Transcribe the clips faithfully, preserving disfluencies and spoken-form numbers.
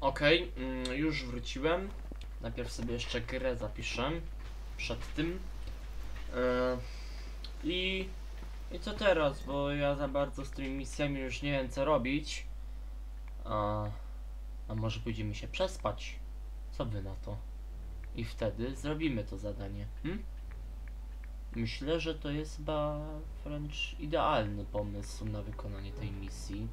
Okej, okay, mm, już wróciłem. Najpierw sobie jeszcze grę zapiszę przed tym. Yy, i, I co teraz, bo ja za bardzo z tymi misjami już nie wiem co robić. A, a może pójdziemy się przespać? Co wy na to? I wtedy zrobimy to zadanie. Hm? Myślę, że to jest chyba wręcz idealny pomysł na wykonanie tej misji.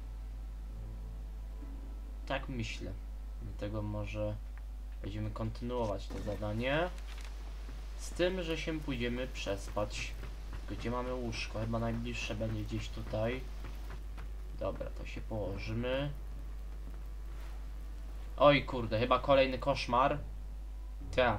Tak myślę. Dlatego może będziemy kontynuować to zadanie. Z tym, że się pójdziemy przespać. Gdzie mamy łóżko? Chyba najbliższe będzie gdzieś tutaj. Dobra, to się położymy. Oj kurde, chyba kolejny koszmar. Ta.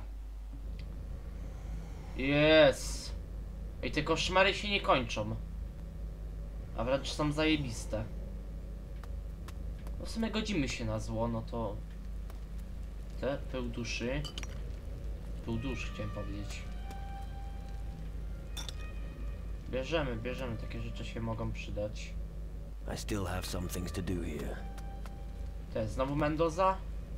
Jest. I te koszmary się nie kończą. A wręcz są zajebiste. No w sumie godzimy się na zło, no to... Te pył duszy. Pył duszy chciałem powiedzieć. Bierzemy, bierzemy, takie rzeczy się mogą przydać. I still have some things to do here. To jest znowu Mendoza?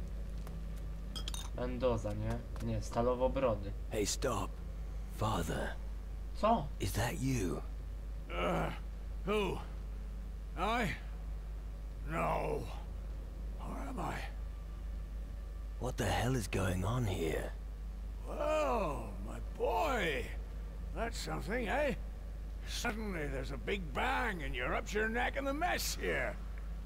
Mendoza, nie? Nie, Stalowobrody. Hey, stop. Father. Co? Is that you? Uh, who? I? No. Or am I? What the hell is going on here? Well, my boy. That's something, eh? Suddenly there's a big bang and you're up to your neck in the mess here.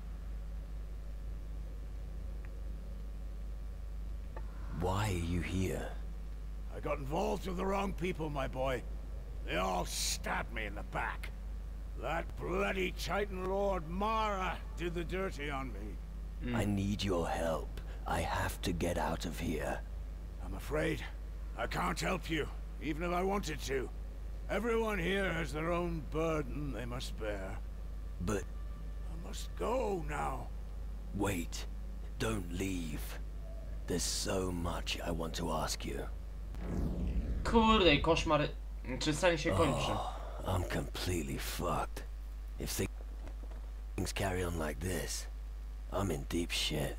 Why are you here? I got involved with the wrong people, my boy. They all stabbed me in the back. That bloody Titan Lord Mara did the dirty on me. Mm. I need your help. I have to get out of here. I'm afraid I can't help you, even if I wanted to. Everyone here has their own burden they must bear. But... I must go now. Wait. Don't leave. There's so much I want to ask you. Kurde, i koszmar... Czy sen się kończy? Oh, I'm completely fucked. If things carry on like this, I'm in deep shit.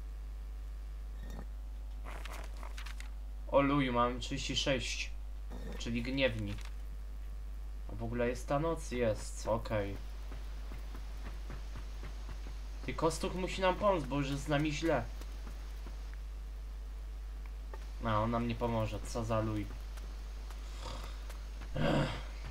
O luju, mam trzydzieści sześć. Czyli gniewni. A w ogóle jest ta noc? Jest, okej. Okay. Ty Kostuk musi nam pomóc, bo już jest z nami źle. A, on nam nie pomoże, co za luj. Ech.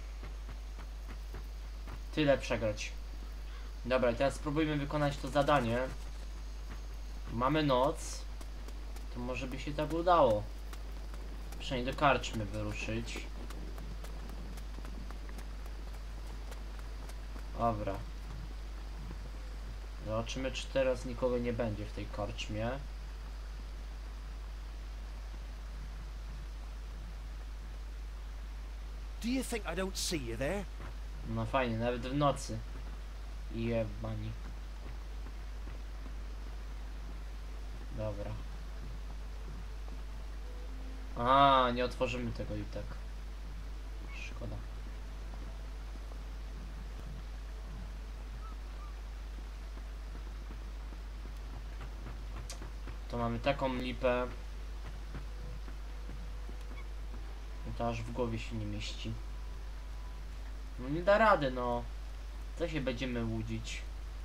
Tyle przegrać. Dobra, i teraz spróbujmy wykonać to zadanie. Mamy noc. To może by się tak udało. Przynajmniej do karczmy wyruszyć. Dobra. Zobaczymy, czy teraz nikogo nie będzie w tej karczmie. Do you think I don't see you there? No fajnie, nawet w nocy. Jebani. Dobra. A, nie otworzymy tego i tak. Szkoda. To mamy taką lipę. To aż w głowie się nie mieści. No nie da rady, no. Co się będziemy łudzić?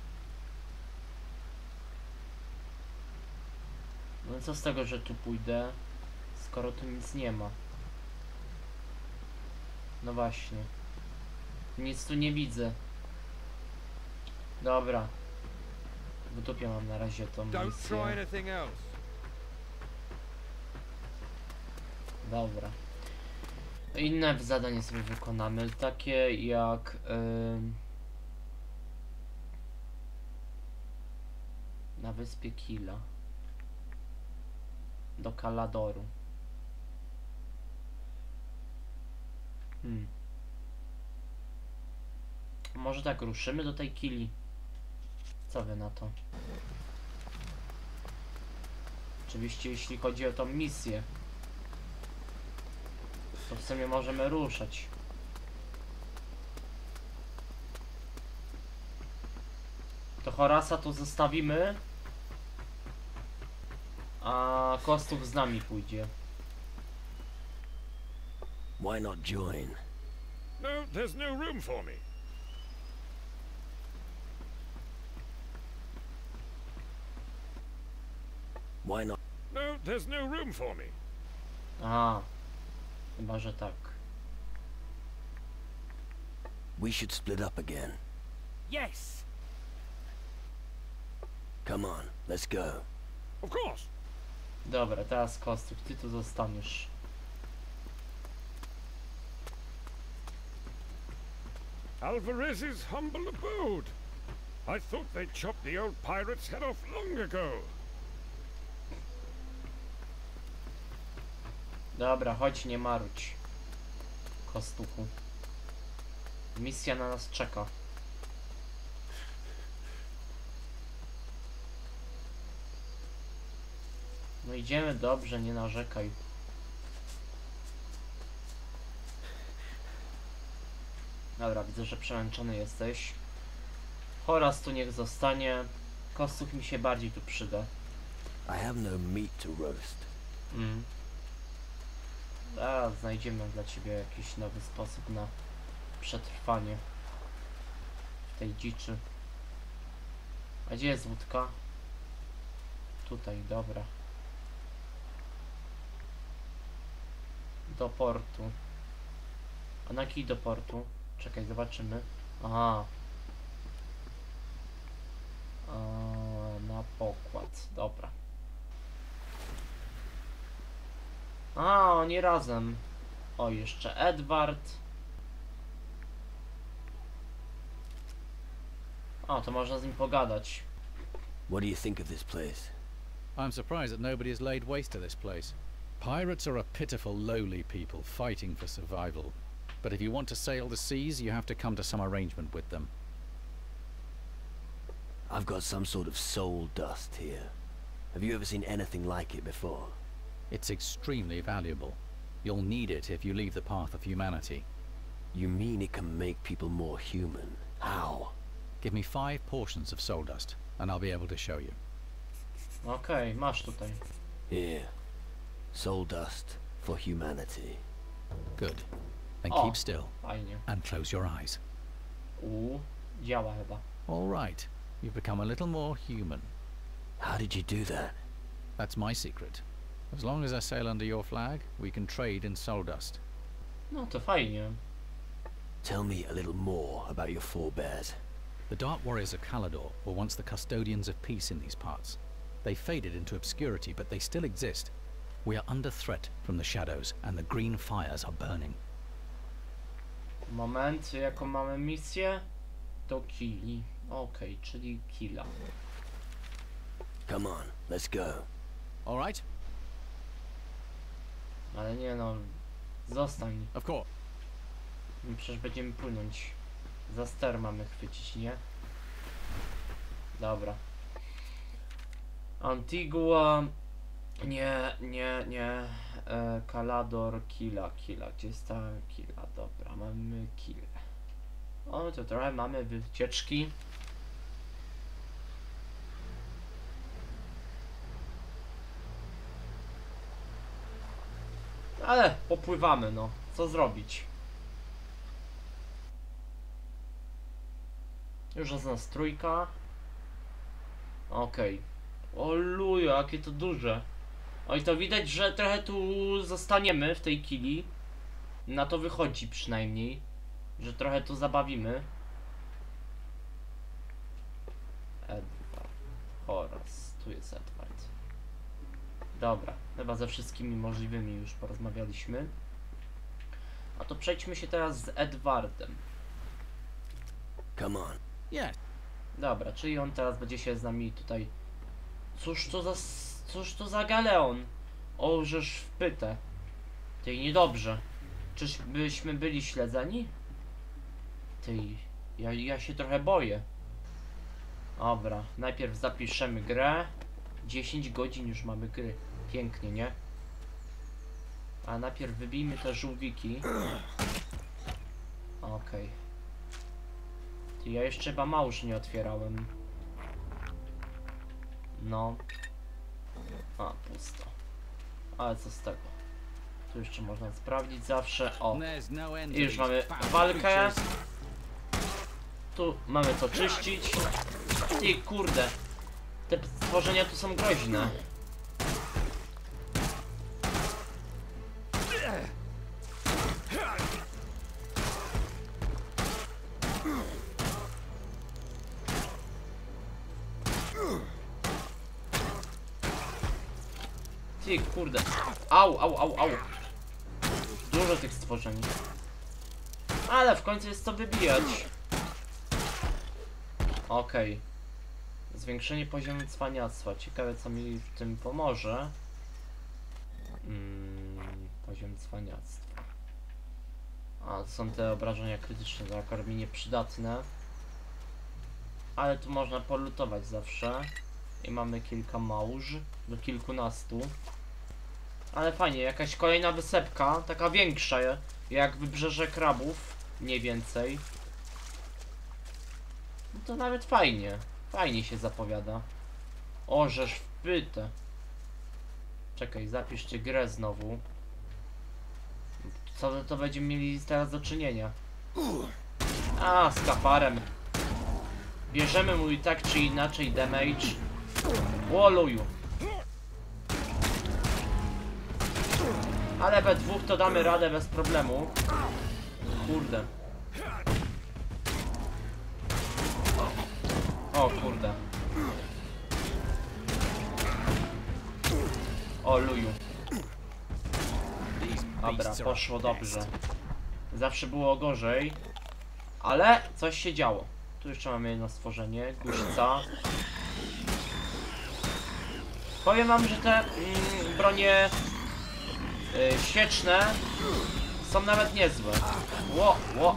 No co z tego, że tu pójdę, skoro tu nic nie ma? No właśnie. Nic tu nie widzę. Dobra. W dupie mam na razie tą misję. Dobra. Inne zadanie sobie wykonamy, takie jak yy, na wyspie Kila do Kaladoru. Hmm. Może tak ruszymy do tej Kili? Co wy na to? Oczywiście jeśli chodzi o tą misję, to w sumie możemy ruszać. To Horasa tu zostawimy. A Kostów z nami pójdzie. Why not join? No, there's no room for me. Why not? No, there's no room for me. A, chyba że tak. We should split up again. Yes! Come on, let's go. Of course. Dobra, teraz Kostów, ty tu zostaniesz. Alvarez's humble abode. I thought they chopped the old pirate's head off long ago. Dobra, chodź, nie marudź. Kostuchu. Misja na nas czeka. No idziemy dobrze, nie narzekaj. Dobra, widzę, że przemęczony jesteś. Horaz tu niech zostanie. Kostuch mi się bardziej tu przyda. I have no meat to roast. Mm. Zaraz znajdziemy dla ciebie jakiś nowy sposób na przetrwanie w tej dziczy. A gdzie jest łódka? Tutaj, dobra. Do portu. A na kij do portu? Czekaj, zobaczymy. Aha. A, na pokład, dobra. A, oni razem. O, jeszcze Edward. O, to można z nim pogadać. What do you think of this place? I'm surprised that nobody has laid waste to this place. Pirates are a pitiful, lowly people fighting for survival. But if you want to sail the seas, you have to come to some arrangement with them. I've got some sort of soul dust here. Have you ever seen anything like it before? It's extremely valuable. You'll need it if you leave the path of humanity. You mean it can make people more human? How? Give me five portions of soul dust, and I'll be able to show you. Okej, masz tutaj. Here. Soul dust for humanity. Good. Then O, keep still fajnie. and close your eyes. U, działa chyba. All right. You've become a little more human. How did you do that? That's my secret. As long as I sail under your flag, we can trade in soul dust. No to fajnie. Tell me a little more about your forebears. The Dark Warriors of Calador were once the custodians of peace in these parts. They faded into obscurity, but they still exist. We are under threat from the shadows, and the green fires are burning. Moment, jaką mamy misję? Do killi. Okej, czyli killa. Come on, let's go. All right? Ale nie no, zostań. Of course. Przecież będziemy płynąć. Za ster mamy chwycić, nie? Dobra. Antigua. Nie, nie, nie. E, Calador, Killa, Killa. Gdzie jest ta Killa? Dobra, mamy Killę. O, to trochę mamy wycieczki. Ale popływamy, no. Co zrobić? Już jest nas trójka. Okej. Okay. O luja, jakie to duże. Oj, to widać, że trochę tu zostaniemy w tej killi. Na to wychodzi przynajmniej. Że trochę tu zabawimy. Edward. Horaz. Tu jest Edward. Dobra. Chyba ze wszystkimi możliwymi już porozmawialiśmy. A to przejdźmy się teraz z Edwardem. Come on. Yes. Dobra, czyli on teraz będzie się z nami tutaj... Cóż to za... Cóż to za galeon? O, żeż wpytę. Ty, niedobrze. Czyżbyśmy byli śledzeni? Ty, ja, ja się trochę boję. Dobra, najpierw zapiszemy grę. dziesięć godzin już mamy gry. Pięknie, nie? A najpierw wybijmy te żółwiki. Okej. Okay. Ty, ja jeszcze chyba małż nie otwierałem. No. A, pusto. Ale co z tego? Tu jeszcze można sprawdzić zawsze. O, i już mamy walkę. Tu mamy to czyścić. I kurde, te stworzenia tu są groźne. Ty kurde. Au, au, au, au. Dużo tych stworzeń. Ale w końcu jest co wybijać. Okej. Okay. Zwiększenie poziomu cwaniactwa. Ciekawe co mi w tym pomoże. Hmm, poziom cwaniactwa. A, to są te obrażenia krytyczne, to akurat mi nieprzydatne. Ale tu można polutować zawsze. I mamy kilka małż. Do kilkunastu. Ale fajnie, jakaś kolejna wysepka. Taka większa, jak wybrzeże krabów. Mniej więcej. No to nawet fajnie. Fajnie się zapowiada. O, żeż wpytę. Czekaj, zapiszcie grę znowu. Co to będziemy mieli teraz do czynienia? A, z kaparem. Bierzemy mój tak czy inaczej damage. Łoluju. Ale we dwóch to damy radę bez problemu. Kurde. O kurde. O luju. Dobra, poszło dobrze. Zawsze było gorzej. Ale coś się działo. Tu jeszcze mamy jedno stworzenie. Guźca. Powiem wam, że te mm, bronie yy, świeczne są nawet niezłe. Ło, ło.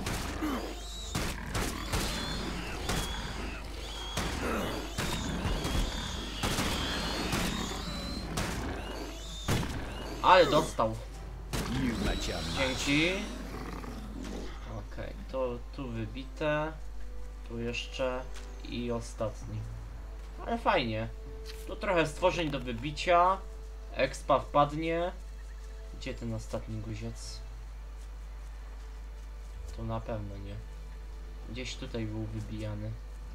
Ale dostał. Dzięki. Okej, okay, to tu wybite. Tu jeszcze i ostatni. Ale fajnie. Tu trochę stworzeń do wybicia. Expa wpadnie. Gdzie ten ostatni guziec? Tu na pewno nie. Gdzieś tutaj był wybijany.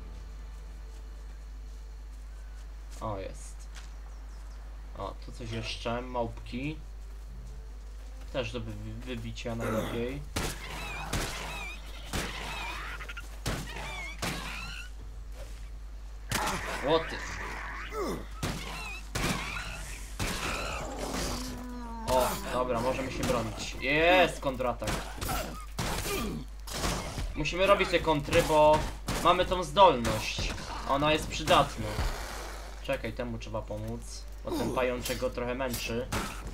O, jest. O, tu coś jeszcze. Małpki. Też do wy wybicia najlepiej. Łoty. O, dobra, możemy się bronić. Jest kontratak. Musimy robić te kontry, bo mamy tą zdolność. Ona jest przydatna. Czekaj, temu trzeba pomóc, bo ten pajączek go trochę męczy.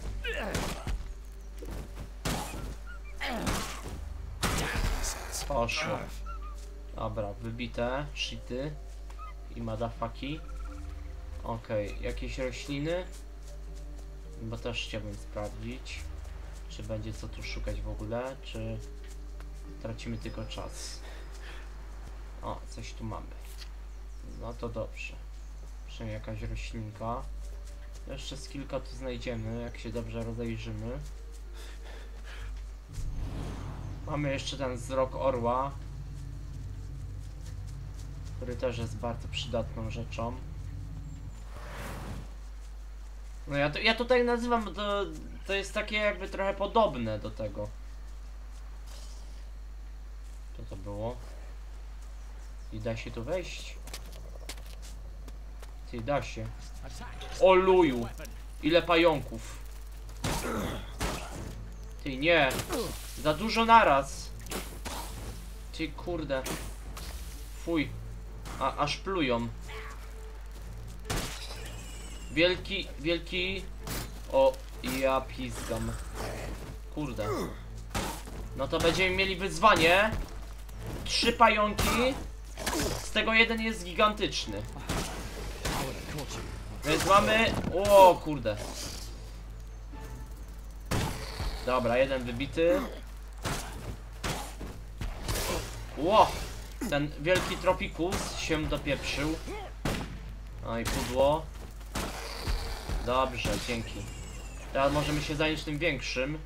Poszło. Dobra, wybite, shity i madafaki. Okej, okay. Jakieś rośliny? Bo też chciałbym sprawdzić, czy będzie co tu szukać w ogóle, czy tracimy tylko czas. O, coś tu mamy. No to dobrze. Przynajmniej jakaś roślinka. Jeszcze z kilka tu znajdziemy, jak się dobrze rozejrzymy. Mamy jeszcze ten wzrok orła, który też jest bardzo przydatną rzeczą. No ja, to, ja tutaj nazywam, to, to jest takie jakby trochę podobne do tego. Co to było? I da się tu wejść? Ty, da się. O luju! Ile pająków! Ty, nie! Za dużo naraz! Ty, kurde! Fuj! A, aż plują. Wielki, wielki... O, ja pizgam. Kurde. No to będziemy mieli wyzwanie. Trzy pająki. Z tego jeden jest gigantyczny. Więc mamy... O, kurde. Dobra, jeden wybity. Ło! Ten wielki tropikus się dopieprzył. No i pudło. Dobrze, dzięki. Teraz możemy się zająć tym większym.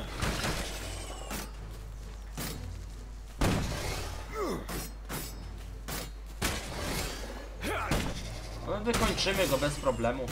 No, wykończymy go bez problemu.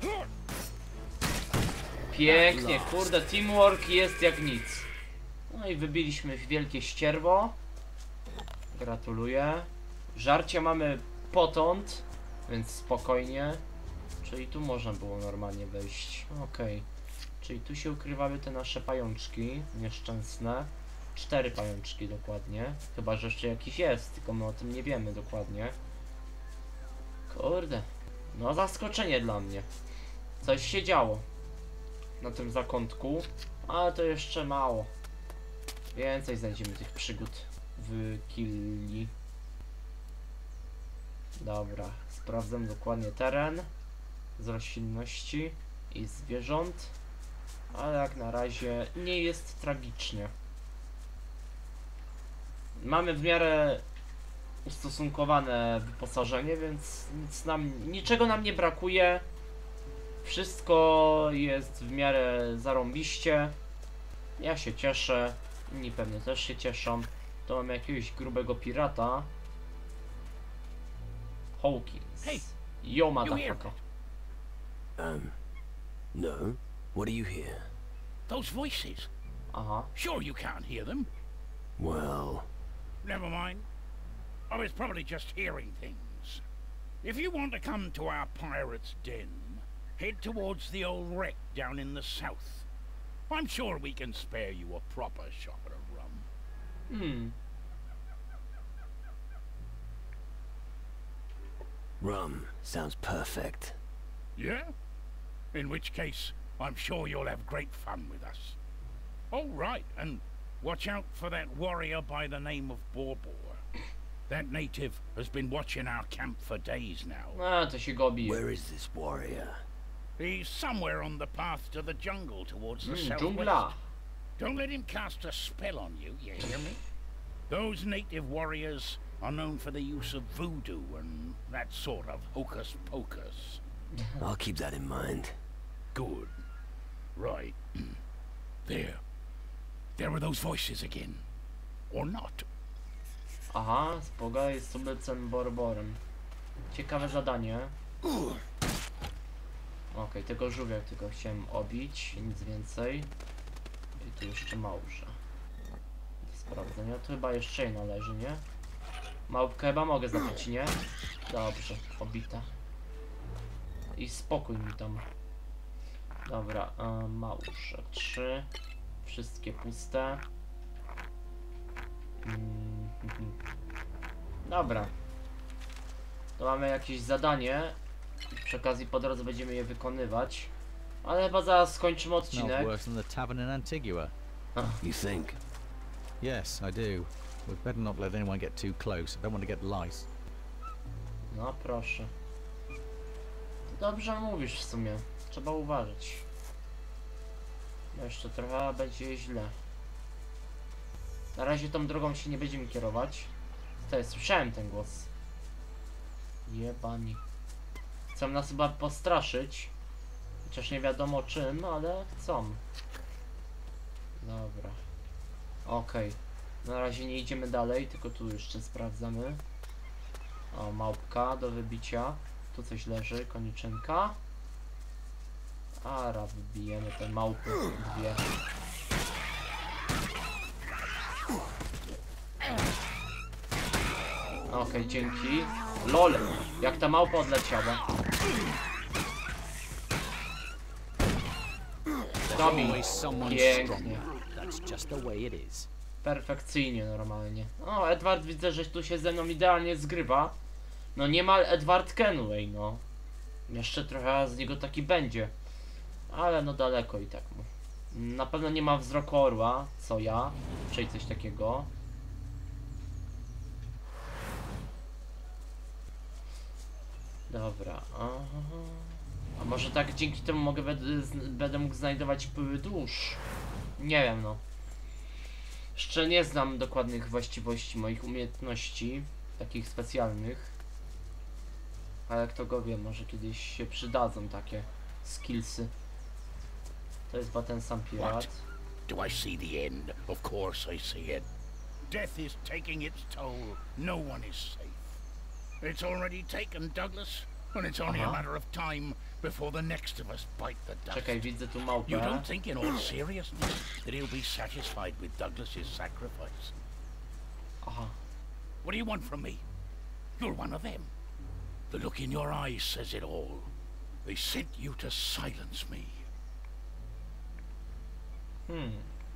Pięknie, kurde, teamwork jest jak nic. No i wybiliśmy wielkie ścierwo. Gratuluję. Żarcie mamy potąd, więc spokojnie. Czyli tu można było normalnie wejść. Okej. Okay. Czyli tu się ukrywały te nasze pajączki nieszczęsne. Cztery pajączki dokładnie. Chyba że jeszcze jakiś jest, tylko my o tym nie wiemy dokładnie. Kurde. No zaskoczenie dla mnie. Coś się działo na tym zakątku, ale to jeszcze mało. Więcej znajdziemy tych przygód w Killi. Dobra, sprawdzam dokładnie teren z roślinności i zwierząt, ale jak na razie nie jest tragicznie. Mamy w miarę ustosunkowane wyposażenie, więc nic nam, niczego nam nie brakuje. Wszystko jest w miarę zarąbiście. Ja się cieszę, inni pewnie też się cieszą. To mam jakiegoś grubego pirata. Hawkins. Hey, Yo, motherfucker. Um, no. What do you hear? Those voices. Aha. Sure you can't hear them. Well, Never mind. I was probably just hearing things. If you want to come to our pirate's den, head towards the old wreck down in the south. I'm sure we can spare you a proper shot of rum. Hmm. rum sounds perfect. Yeah? In which case, I'm sure you'll have great fun with us. Oh, right, and watch out for that warrior by the name of Borbor. That native has been watching our camp for days now. A, to się go bije. Where is this warrior? He's somewhere on the path to the jungle towards the Mm, southwest. dżungla. Don't let him cast a spell on you, you hear me? Those native warriors are known for the use of voodoo and that sort of hocus pocus. I'll keep that in mind. Good. Right. There. There are those voices again. Or not. Aha, pogadaj z tubylcem Borborem. Ciekawe zadanie. Okej, okay, tego żółwia tylko chciałem obić, nic więcej. I tu jeszcze małże. Do sprawdzenia, to chyba jeszcze jej należy, nie? Małpkę chyba mogę zabić, nie? Dobrze, obita. I spokój mi tam. Dobra, e, małże, trzy. Wszystkie puste. Mm, Dobra. To mamy jakieś zadanie. Przy okazji po drodze będziemy je wykonywać. Ale chyba zaraz skończymy Smells odcinek. worse than the tavern in Antigua. You think? Yes, I do. We'd better not let anyone get too close. I don't want to get lice. No proszę. Dobrze mówisz w sumie. Trzeba uważać. No jeszcze trochę będzie źle. Na razie tą drogą się nie będziemy kierować. Tutaj słyszałem ten głos. Jebani. Chcą nas chyba postraszyć. Chociaż nie wiadomo czym, ale co? Dobra. Okej. Okay. Na razie nie idziemy dalej, tylko tu jeszcze sprawdzamy. O, małpka do wybicia. Tu coś leży, koniczynka. Ara, wybijemy te małpy. Dwie. Okej, okay, dzięki. LOL! Jak ta małpa odleciała. Robi. Pięknie. Perfekcyjnie normalnie. O, Edward, widzę, że tu się ze mną idealnie zgrywa. No niemal Edward Kenway, no. Jeszcze trochę z niego taki będzie. Ale no daleko i tak mu. Na pewno nie ma wzroku orła, co ja. Czyli coś takiego. Dobra. Aha. A może tak dzięki temu mogę będę mógł znajdować pyły dusz? Nie wiem, no. Jeszcze nie znam dokładnych właściwości moich umiejętności, takich specjalnych. Ale kto go wie, może kiedyś się przydadzą takie skillsy. To jest chyba ten sam pirat. What? Do I see the end? Of course I see it. Death is taking its toll. No one is safe. It's already taken Douglas, and it's only Aha. a matter of time before the next of us bite the dust. Czekaj, widzę tu You małpę. don't think in all seriousness that he'll be satisfied with Douglas's sacrifice? Aha. What do you want from me? You're one of them. The look in your eyes says it all. They sent you to silence me. Hmm.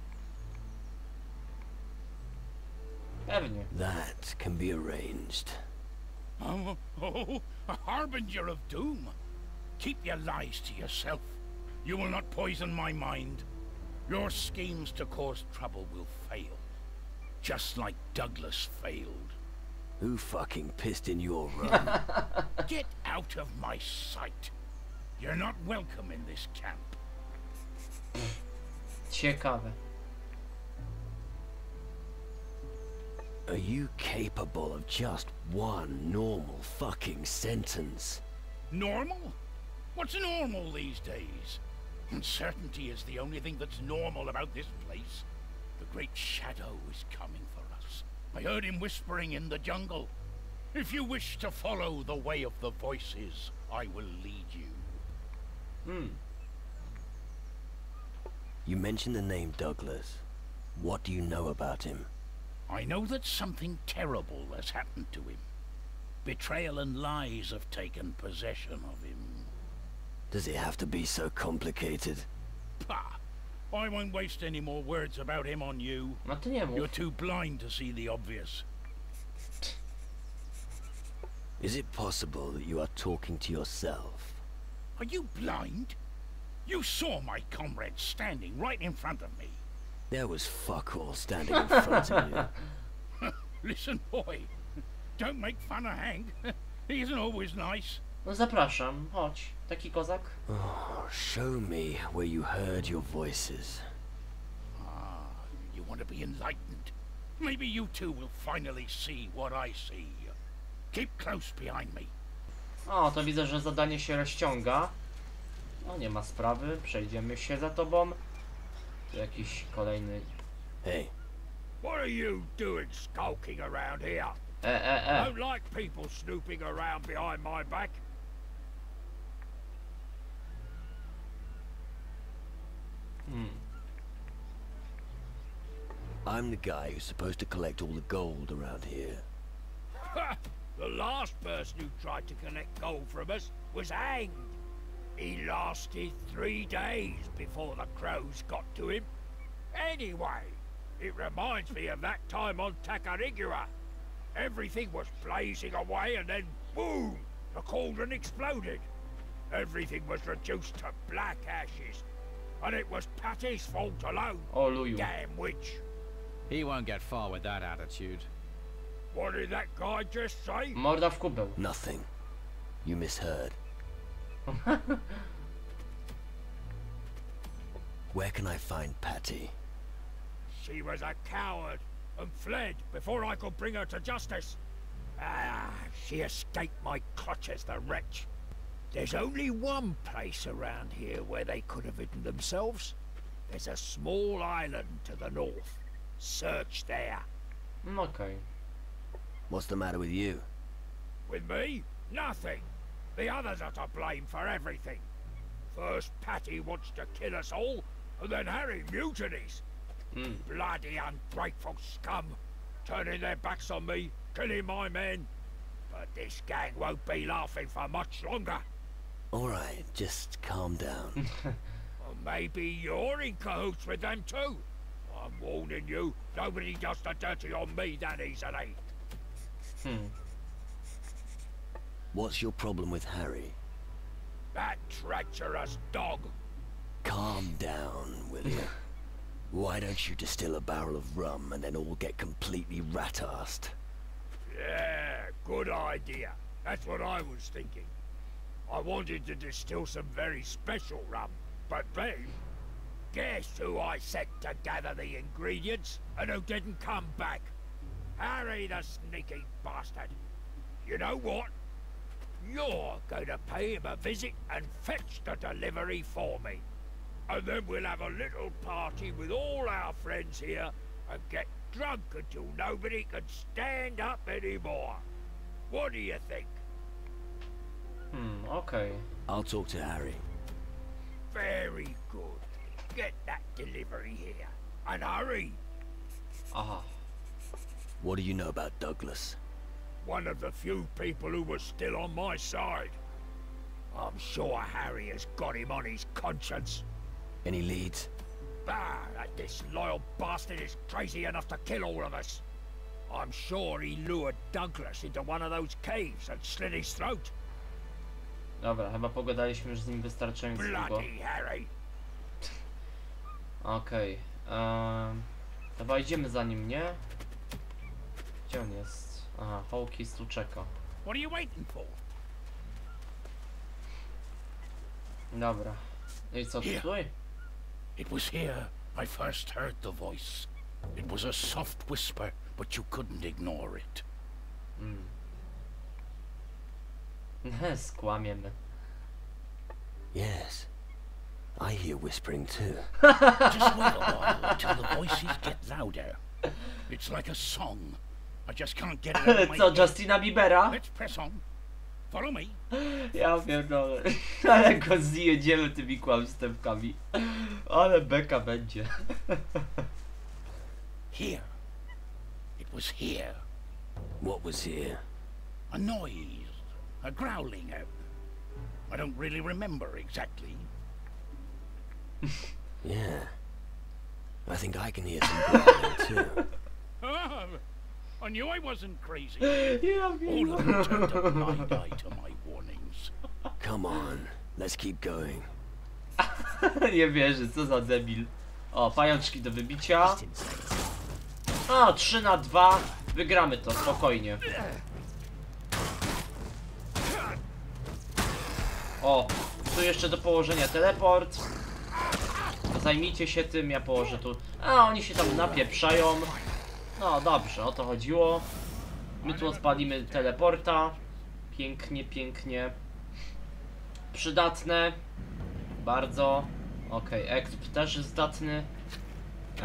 Pewnie. That can be arranged. Oh, oh, a harbinger of doom. Keep your lies to yourself. You will not poison my mind. Your schemes to cause trouble will fail. Just like Douglas failed. Who fucking pissed in your rum? Get out of my sight. You're not welcome in this camp. Ciekawe. Are you capable of just one normal fucking sentence? Normal? What's normal these days? Uncertainty is the only thing that's normal about this place. The Great Shadow is coming for us. I heard him whispering in the jungle. If you wish to follow the way of the voices, I will lead you. Hmm. You mentioned the name Douglas. What do you know about him? I know that something terrible has happened to him. Betrayal and lies have taken possession of him. Does it have to be so complicated? Pah! I won't waste any more words about him on you. No to nie You're mów. too blind to see the obvious. Is it possible that you are talking to yourself? Are you blind? You saw my comrade standing right in front of me. There was fuck all standing in front of you. Listen, boy. Don't make fun of Hank. He isn't always nice. No zapraszam, chodź. Taki kozak. Oh, show me where you heard your voices. Ah, you want to be enlightened. Maybe you two will finally see what I see. Keep close behind me. O, to widzę, że zadanie się rozciąga. No nie ma sprawy, przejdziemy się za tobą. Tu jakiś kolejny... Hey, What are you doing skulking around here? E, e, e. Don't like people snooping around behind my back. Hmm. I'm the guy who's supposed to collect all the gold around here. The last person who tried to collect gold from us was hanged. He lasted three days before the crows got to him. Anyway, it reminds me of that time on Tacarigua. Everything was blazing away and then boom! The cauldron exploded. Everything was reduced to black ashes. And it was Patty's fault alone. O luju. Damn witch. He won't get far with that attitude. What did that guy just say? Morda w kubeł. Nothing. You misheard. Where can I find Patty? She was a coward and fled before I could bring her to justice. Ah, she escaped my clutches, the wretch. There's only one place around here where they could have hidden themselves. There's a small island to the north. Search there. Mm, Okej. What's the matter with you? With me? Nothing. The others are to blame for everything. First Patty wants to kill us all, and then Harry mutinies. Mm. Bloody ungrateful scum, turning their backs on me, killing my men. But this gang won't be laughing for much longer. Alright, just calm down. Or maybe you're in cahoots with them too. I'm warning you, nobody does the dirty on me that easily. Hmm. What's your problem with Harry? That treacherous dog. Calm down, will you? Why don't you distill a barrel of rum and then all get completely rat-assed? Yeah, good idea. That's what I was thinking. I wanted to distill some very special rum, but then, guess who I sent to gather the ingredients and who didn't come back? Harry the sneaky bastard. You know what? You're going to pay him a visit and fetch the delivery for me. And then we'll have a little party with all our friends here and get drunk until nobody can stand up anymore. What do you think? Hmm, okej. I'll talk to Harry. Very good. Get that delivery here. And hurry. Aha. What do you know about Douglas? One of the few people who was still on my side. I'm sure Harry has got him on his conscience. Any leads? Ah, that disloyal bastard is crazy enough to kill all of us. I'm sure he lured Douglas into one of those caves and slit his throat. Dobra, chyba pogadaliśmy już z nim wystarczająco długo. Bloody Harry. Okej. Um, chyba idziemy za nim, nie? Gdzie on jest? Aha, Hawkins tu czeka. What are you waiting for? Dobra. No i co tutaj? It was here I first heard the voice. It was a soft whisper, but you couldn't ignore it. Mm. Skłamiemy. Yes. I hear whispering too. Just wait a while until the voices get louder. It's like a song. I just can't get it out of my Co, head. Justina Biebera? Let's press on. Follow me. Ja pierdolę. Ale go zjedziemy tymi kłamstewkami. Ale beka będzie. Here. It was here. What was here? A noise. A growling out. I don't really remember exactly. Yeah. I think I can hear some growling too. Ah, I knew I wasn't crazy. Ja All of them turned a blind eye to my warnings. Come on, let's keep going. Nie wierzę, co za debil. O, pajączki do wybicia. O, trzy na dwa. Wygramy to, spokojnie. O, tu jeszcze do położenia teleport. Zajmijcie się tym, ja położę tu. A, oni się tam napieprzają. No dobrze, o to chodziło. My tu odpalimy teleporta. Pięknie, pięknie. Przydatne. Bardzo. Okej, okay, exp też jest zdatny. A,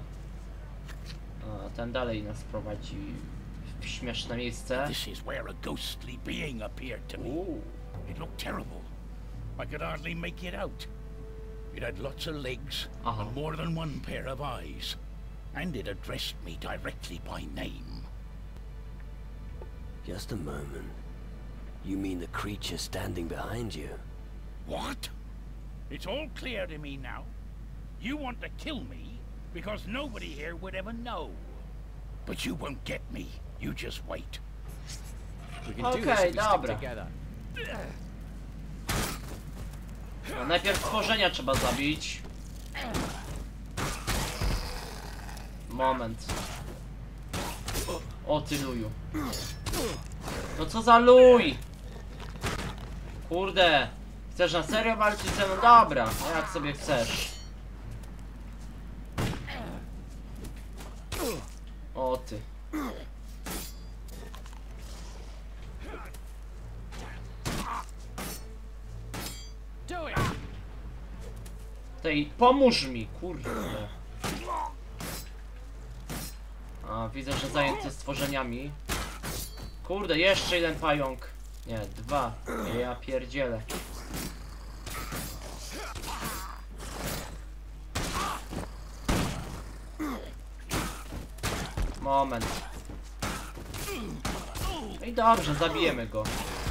a, ten dalej nas prowadzi w śmieszne miejsce. This is where a ghostly being appeared to me. Uuu. It looked terrible. I could hardly make it out. It had lots of legs Uh-huh. and more than one pair of eyes. And it addressed me directly by name. Just a moment. You mean the creature standing behind you? What? It's all clear to me now. You want to kill me because nobody here would ever know. But you won't get me. You just wait. We can do do this this if if we we dobra. stick together. No, najpierw stworzenia trzeba zabić. Moment. O ty luju. No co za luj! Kurde. Chcesz na serio walczyć ze mną? Dobra, jak sobie chcesz. O ty. Tej, pomóż mi, kurde. A, widzę, że zajęty stworzeniami. Kurde, jeszcze jeden pająk. Nie, dwa. Ja pierdzielę. Moment. No i dobrze, zabijemy go.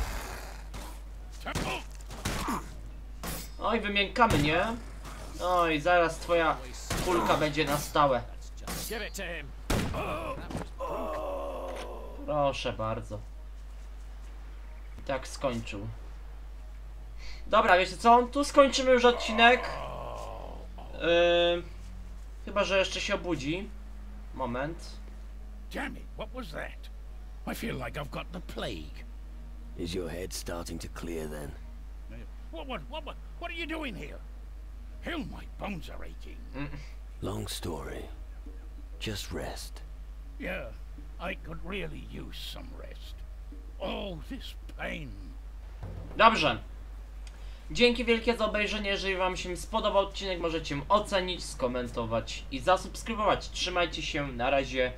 Oj, wymiękamy, nie? Oj, zaraz twoja kulka będzie na stałe. Give it to him. Proszę bardzo. I tak skończył. Dobra, wiecie co? Tu skończymy już odcinek. Yy, chyba, że jeszcze się obudzi. Moment. Damn it, what was that? I feel like I've got the plague. Is your head starting to clear then? What, what, what, what, what are you doing here? Hell, my bones are aching. Mm. Long story. Just rest. Yeah, I could really use some rest. Oh, this pain. Dobrze. Dzięki wielkie za obejrzenie. Jeżeli wam się spodobał odcinek, możecie ocenić, skomentować i zasubskrybować. Trzymajcie się, na razie.